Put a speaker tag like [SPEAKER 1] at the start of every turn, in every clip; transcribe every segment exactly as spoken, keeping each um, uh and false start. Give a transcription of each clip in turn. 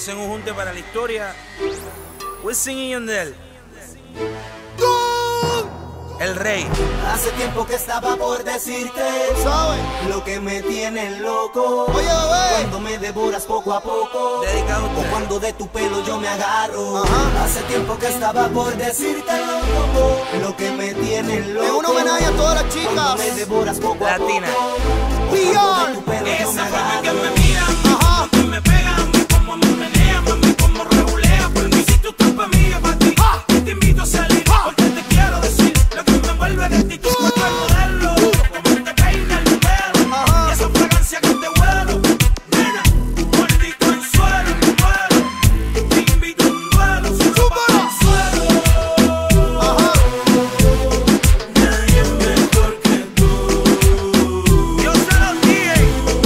[SPEAKER 1] Hacen un junte para la historia. Wisin y Yandel. El rey.
[SPEAKER 2] Hace tiempo que estaba por decirte,
[SPEAKER 3] ¿sabes?
[SPEAKER 2] Lo que me tiene loco.
[SPEAKER 3] Oye, bebé.
[SPEAKER 2] Cuando me devoras poco a poco.
[SPEAKER 1] Dedicado a
[SPEAKER 2] O
[SPEAKER 1] usted.
[SPEAKER 2] cuando de tu pelo yo me agarro.
[SPEAKER 3] Ajá.
[SPEAKER 2] Hace tiempo que estaba por decirte loco. Lo que me tiene loco.
[SPEAKER 3] Es un homenaje a todas las chicas.
[SPEAKER 2] Cuando me devoras poco a
[SPEAKER 1] Latina.
[SPEAKER 2] poco.
[SPEAKER 3] We
[SPEAKER 2] Cuando
[SPEAKER 3] are.
[SPEAKER 2] de tu pelo yo me
[SPEAKER 4] Esa forma que
[SPEAKER 2] agarro.
[SPEAKER 4] me mira,
[SPEAKER 3] Ajá.
[SPEAKER 4] que me pega, mami, como me menea, mami, como regulea. Por mí, si tú estás pa' mí, yo pa' ti.
[SPEAKER 3] Ah.
[SPEAKER 4] Te invito a salir, porque te quiero decir lo que me envuelve de ti. Tu cuerpo es modelo, como te peina el pelo.
[SPEAKER 3] Ajá.
[SPEAKER 4] Y esa fragancia que te huelo, nena, mordito en suelo, en vuelo. Te invito a un duelo, solo para el suelo.
[SPEAKER 3] Ajá.
[SPEAKER 4] Nadie mejor que tú.
[SPEAKER 1] Yo se los dije.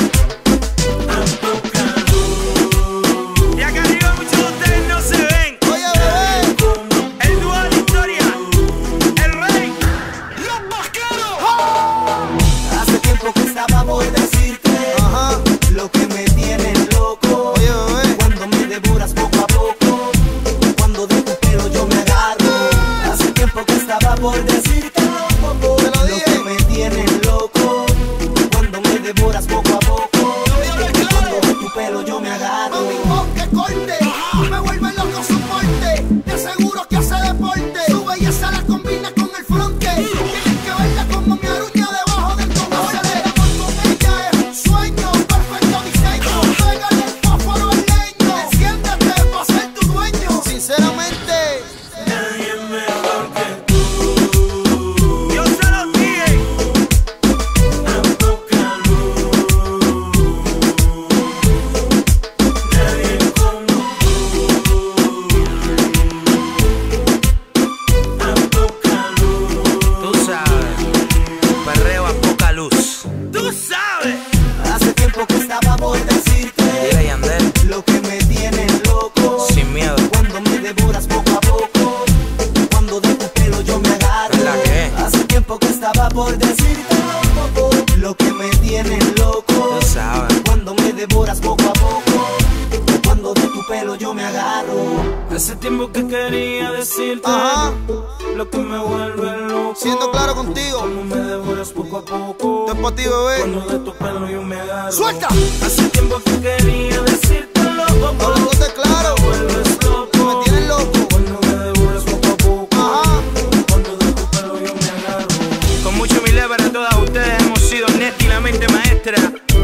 [SPEAKER 1] Y acá arriba muchos de ustedes no se ven.
[SPEAKER 3] Oye, bebé.
[SPEAKER 1] El dúo de la historia. El rey.
[SPEAKER 3] Los vaqueros.
[SPEAKER 2] Hace tiempo que estaba por decirte.
[SPEAKER 3] Ajá.
[SPEAKER 2] Lo que me tiene loco.
[SPEAKER 3] Oye, bebé.
[SPEAKER 2] Cuando me devoras poco a poco. Cuando de tu pelo yo me agarro. Hace tiempo que estaba por decirte loco.
[SPEAKER 3] Te lo
[SPEAKER 2] Lo
[SPEAKER 3] dije.
[SPEAKER 2] que me tiene loco. Cuando me devoras poco a poco. Cuando de tu pelo yo me agarro.
[SPEAKER 3] Mami, pon que corte. Me vuelve loco su porte. Te aseguro que hace deporte. Su belleza la combina con el fronte. Tienes que verla como mi aruña debajo del conoce. El amor con ella es un sueño. Perfecto diseño. Pégale el fósforo al leño. Enciéndete para ser tu dueño. Sinceramente.
[SPEAKER 4] Nadie mejor que tú.
[SPEAKER 1] Yo se los dije.
[SPEAKER 4] Nadie como
[SPEAKER 1] Tú sabes. Perreo a poca luz. Tú sabes.
[SPEAKER 2] Hace tiempo que estaba por decirte.
[SPEAKER 1] Diga Yandel.
[SPEAKER 2] Lo que me tiene loco.
[SPEAKER 1] Sin miedo.
[SPEAKER 2] Cuando me devoras poco a poco. Cuando de tu pelo yo me agarro.
[SPEAKER 1] ¿Verdad que?
[SPEAKER 2] Hace tiempo que estaba por decirte loco. Lo que me tiene loco.
[SPEAKER 1] Tú sabes.
[SPEAKER 2] Cuando me devoras poco a poco. Cuando de tu pelo yo me agarro.
[SPEAKER 4] Hace tiempo que quería decirte
[SPEAKER 3] Ajá.
[SPEAKER 4] lo que me vuelve loco.
[SPEAKER 3] Siendo claro contigo.
[SPEAKER 4] Como me devoras poco a poco.
[SPEAKER 3] Esto es para ti, bebé.
[SPEAKER 4] Cuando de tu pelo yo me agarro.
[SPEAKER 3] ¡Suelta!
[SPEAKER 4] Hace tiempo que quería decirte loco.
[SPEAKER 3] Hablándote claro.
[SPEAKER 4] Me vuelves loco.
[SPEAKER 3] Me tienes loco.
[SPEAKER 4] Cuando me devoras poco a poco.
[SPEAKER 3] Ajá.
[SPEAKER 4] Cuando de tu pelo yo me agarro.
[SPEAKER 1] Con mucha humildad para todas ustedes hemos sido Nesti, la mente maestra.